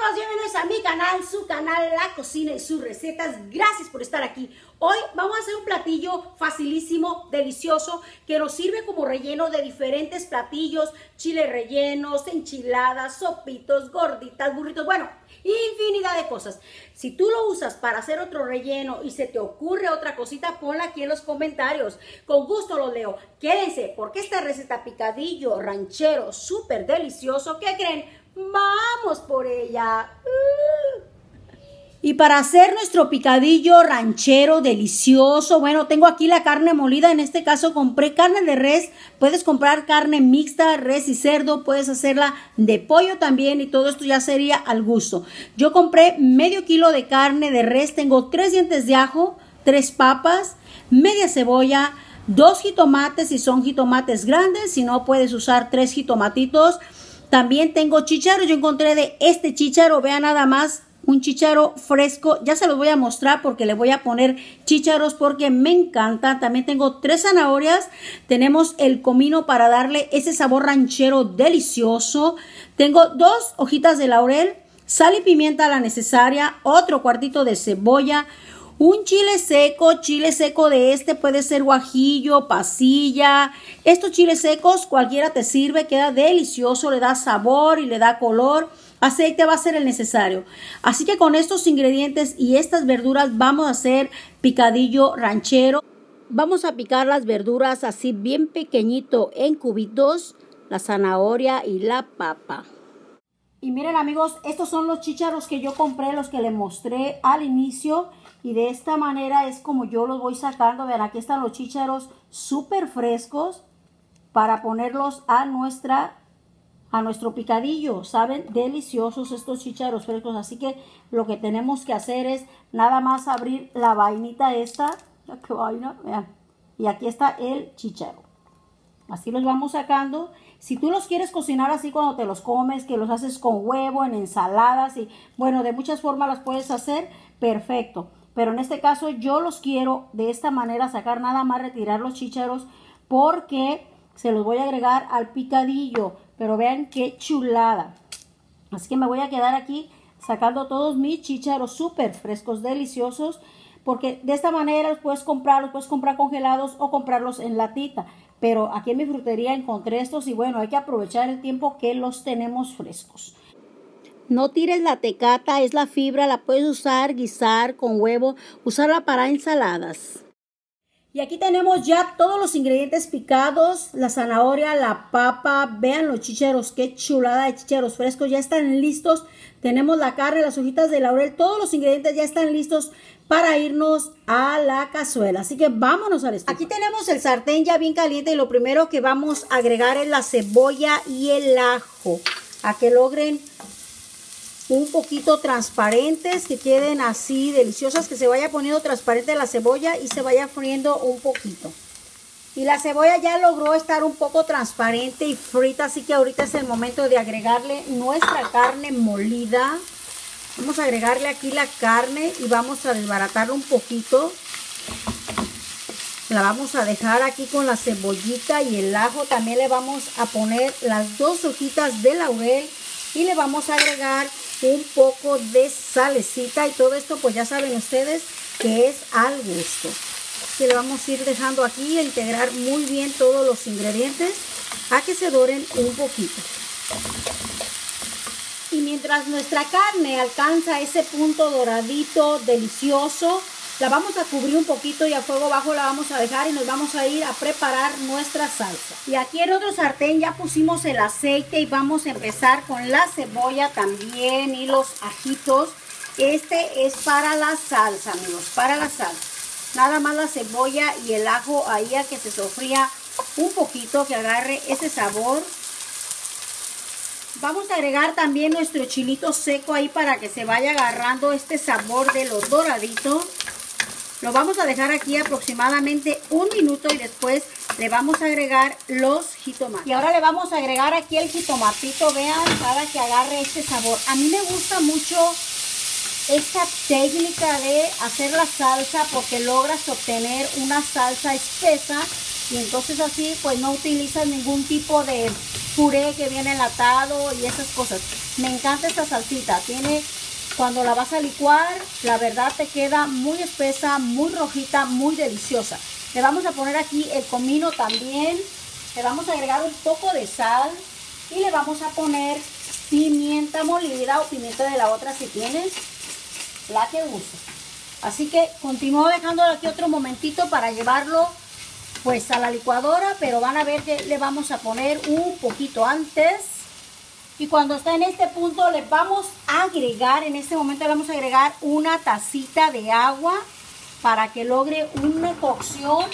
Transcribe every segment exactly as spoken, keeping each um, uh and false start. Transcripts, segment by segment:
amigos, bienvenidos a mi canal, su canal La Cocina y sus recetas. Gracias por estar aquí. Hoy vamos a hacer un platillo facilísimo, delicioso, que nos sirve como relleno de diferentes platillos, chiles rellenos, enchiladas, sopitos, gorditas, burritos, bueno, infinidad de cosas. Si tú lo usas para hacer otro relleno y se te ocurre otra cosita, ponla aquí en los comentarios. Con gusto lo leo. Quédense, porque esta receta picadillo ranchero súper delicioso, ¿qué creen? Vamos por ella. Uh. Y para hacer nuestro picadillo ranchero delicioso, bueno, tengo aquí la carne molida. En este caso compré carne de res. Puedes comprar carne mixta, res y cerdo. Puedes hacerla de pollo también, y todo esto ya sería al gusto. Yo compré medio kilo de carne de res. Tengo tres dientes de ajo, tres papas, media cebolla, dos jitomates si son jitomates grandes. Si no, puedes usar tres jitomatitos. También tengo chícharo. Yo encontré de este chícharo, vean nada más, un chícharo fresco. Ya se los voy a mostrar porque le voy a poner chícharos porque me encanta. También tengo tres zanahorias. Tenemos el comino para darle ese sabor ranchero delicioso. Tengo dos hojitas de laurel, sal y pimienta a la necesaria, otro cuartito de cebolla, un chile seco, chile seco de este puede ser guajillo, pasilla. Estos chiles secos cualquiera te sirve, queda delicioso, le da sabor y le da color. Aceite va a ser el necesario. Así que con estos ingredientes y estas verduras vamos a hacer picadillo ranchero. Vamos a picar las verduras así bien pequeñito en cubitos, la zanahoria y la papa. Y miren amigos, estos son los chícharos que yo compré, los que les mostré al inicio. Y de esta manera es como yo los voy sacando. Vean, aquí están los chícharos súper frescos para ponerlos a, nuestra, a nuestro picadillo. Saben, deliciosos estos chícharos frescos. Así que lo que tenemos que hacer es nada más abrir la vainita esta. ¿Qué vaina? Vean. Y aquí está el chícharo. Así los vamos sacando. Si tú los quieres cocinar así cuando te los comes, que los haces con huevo, en ensaladas y bueno, de muchas formas las puedes hacer, perfecto. Pero en este caso yo los quiero de esta manera sacar, nada más retirar los chícharos porque se los voy a agregar al picadillo. Pero vean qué chulada. Así que me voy a quedar aquí sacando todos mis chícharos súper frescos, deliciosos. Porque de esta manera los puedes comprar, los puedes comprar congelados o comprarlos en latita. Pero aquí en mi frutería encontré estos y bueno, hay que aprovechar el tiempo que los tenemos frescos. No tires la tecata, es la fibra, la puedes usar, guisar con huevo, usarla para ensaladas. Y aquí tenemos ya todos los ingredientes picados, la zanahoria, la papa, vean los chícharos, qué chulada de chícharos frescos, ya están listos. Tenemos la carne, las hojitas de laurel, todos los ingredientes ya están listos para irnos a la cazuela. Así que vámonos al estufa. Aquí tenemos el sartén ya bien caliente y lo primero que vamos a agregar es la cebolla y el ajo, a que logren un poquito transparentes, que queden así deliciosas, que se vaya poniendo transparente la cebolla y se vaya friendo un poquito. Y la cebolla ya logró estar un poco transparente y frita, así que ahorita es el momento de agregarle nuestra carne molida. Vamos a agregarle aquí la carne y vamos a desbaratarla un poquito. La vamos a dejar aquí con la cebollita y el ajo. También le vamos a poner las dos hojitas de laurel y le vamos a agregar un poco de salecita, y todo esto pues ya saben ustedes que es al gusto. Que le vamos a ir dejando aquí a integrar muy bien todos los ingredientes a que se doren un poquito. Y mientras nuestra carne alcanza ese punto doradito delicioso, la vamos a cubrir un poquito y a fuego bajo la vamos a dejar y nos vamos a ir a preparar nuestra salsa. Y aquí en otro sartén ya pusimos el aceite y vamos a empezar con la cebolla también y los ajitos. Este es para la salsa, amigos, para la salsa. Nada más la cebolla y el ajo ahí a que se sofría un poquito, que agarre ese sabor. Vamos a agregar también nuestro chilito seco ahí para que se vaya agarrando este sabor de lo doradito. Lo vamos a dejar aquí aproximadamente un minuto y después le vamos a agregar los jitomates. Y ahora le vamos a agregar aquí el jitomatito, vean, para que agarre este sabor. A mí me gusta mucho esta técnica de hacer la salsa porque logras obtener una salsa espesa y entonces así pues no utilizas ningún tipo de puré que viene enlatado y esas cosas. Me encanta esta salsita. Tiene, cuando la vas a licuar, la verdad te queda muy espesa, muy rojita, muy deliciosa. Le vamos a poner aquí el comino también. Le vamos a agregar un poco de sal. Y le vamos a poner pimienta molida o pimienta de la otra si tienes, la que uses. Así que continúo dejándolo aquí otro momentito para llevarlo pues a la licuadora, pero van a ver que le vamos a poner un poquito antes. Y cuando está en este punto le vamos a agregar, en este momento le vamos a agregar una tacita de agua para que logre una cocción,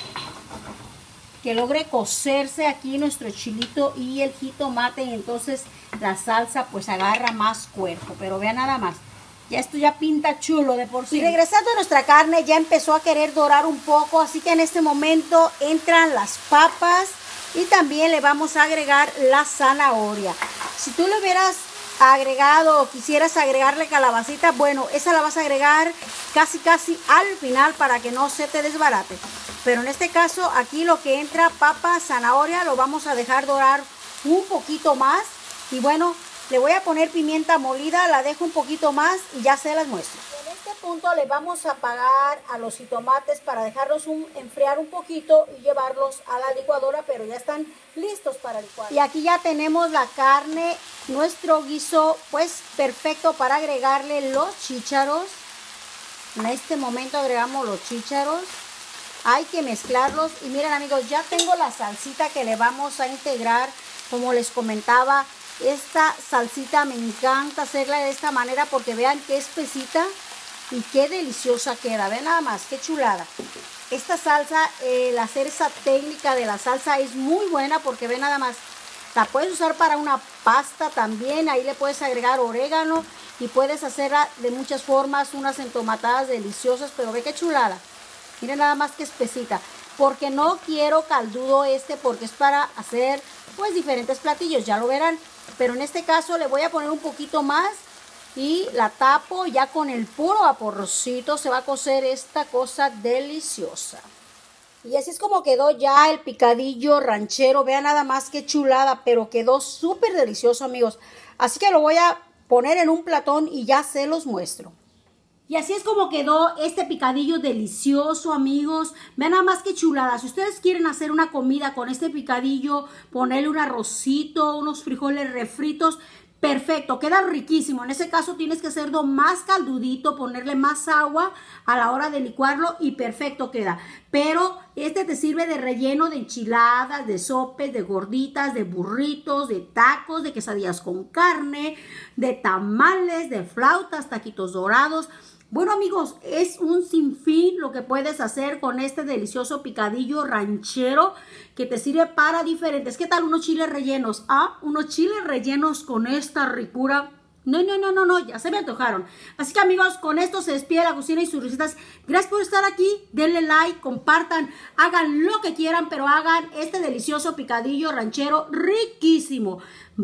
que logre cocerse aquí nuestro chilito y el jitomate, y entonces la salsa pues agarra más cuerpo. Pero vean nada más, ya esto ya pinta chulo de por sí. Y regresando a nuestra carne, ya empezó a querer dorar un poco, así que en este momento entran las papas y también le vamos a agregar la zanahoria. Si tú le hubieras agregado o quisieras agregarle calabacita, bueno, esa la vas a agregar casi casi al final para que no se te desbarate. Pero en este caso aquí lo que entra, papa, zanahoria, lo vamos a dejar dorar un poquito más. Y bueno, le voy a poner pimienta molida, la dejo un poquito más y ya se las muestro. En este punto le vamos a apagar a los jitomates para dejarlos un, enfriar un poquito y llevarlos a la licuadora, pero ya están listos para licuar. Y aquí ya tenemos la carne, nuestro guiso pues perfecto para agregarle los chícharos. En este momento agregamos los chícharos. Hay que mezclarlos y miren amigos, ya tengo la salsita que le vamos a integrar. Como les comentaba, esta salsita me encanta hacerla de esta manera porque vean qué espesita y qué deliciosa queda. Vean nada más, qué chulada. Esta salsa, el hacer esa técnica de la salsa es muy buena porque vean nada más, la puedes usar para una pasta también. Ahí le puedes agregar orégano y puedes hacerla de muchas formas, unas entomatadas deliciosas, pero ve qué chulada. Miren nada más que espesita, porque no quiero caldudo este, porque es para hacer pues diferentes platillos, ya lo verán. Pero en este caso le voy a poner un poquito más y la tapo. Ya con el puro vaporcito se va a cocer esta cosa deliciosa. Y así es como quedó ya el picadillo ranchero. Vean nada más que chulada, pero quedó súper delicioso amigos. Así que lo voy a poner en un platón y ya se los muestro. Y así es como quedó este picadillo delicioso, amigos. Vean nada más que chulada. Si ustedes quieren hacer una comida con este picadillo, ponerle un arrocito, unos frijoles refritos, perfecto, queda riquísimo. En ese caso tienes que hacerlo más caldudito, ponerle más agua a la hora de licuarlo y perfecto queda. Pero este te sirve de relleno de enchiladas, de sopes, de gorditas, de burritos, de tacos, de quesadillas con carne, de tamales, de flautas, taquitos dorados. Bueno amigos, es un sinfín lo que puedes hacer con este delicioso picadillo ranchero que te sirve para diferentes. ¿Qué tal unos chiles rellenos? Ah, unos chiles rellenos con esta ricura. No, no, no, no, no, ya se me antojaron. Así que amigos, con esto se despide la cocina y sus recetas. Gracias por estar aquí, denle like, compartan, hagan lo que quieran, pero hagan este delicioso picadillo ranchero riquísimo.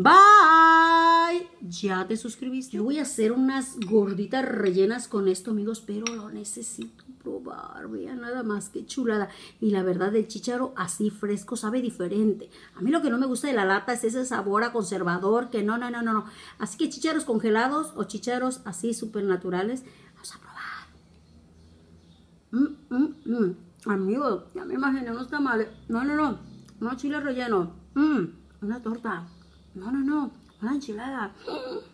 Bye. ¿Ya te suscribiste? Yo voy a hacer unas gorditas rellenas con esto, amigos, pero lo necesito probar. Vean nada más que chulada. Y la verdad, el chícharo así fresco sabe diferente. A mí lo que no me gusta de la lata es ese sabor a conservador, que no, no, no, no, no. Así que chícharos congelados o chícharos así súper naturales. Vamos a probar. Mm, mm, mm. Amigos, ya me imaginé unos tamales. No, no, no. Unos chiles rellenos. Mm, una torta. No, no, no. Una enchilada.